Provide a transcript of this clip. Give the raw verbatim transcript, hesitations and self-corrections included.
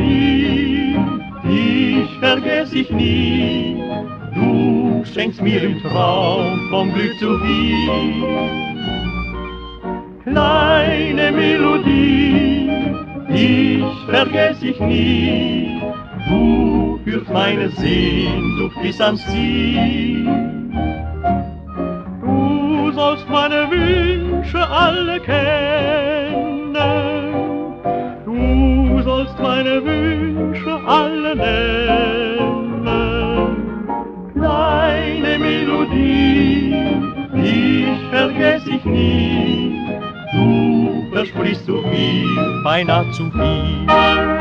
Melodie, dich vergess ich nie. Du schenkst mir im Traum vom Glück zu viel. Kleine Melodie, dich vergess ich nie. Du führst meine Sehnsucht bis ans Ziel. Du sollst meine Wünsche alle kennen. Du sollst meine Wünsche alle nennen. Kleine Melodie, dich vergess ich nie. Du versprichst so viel, beinahe zu viel.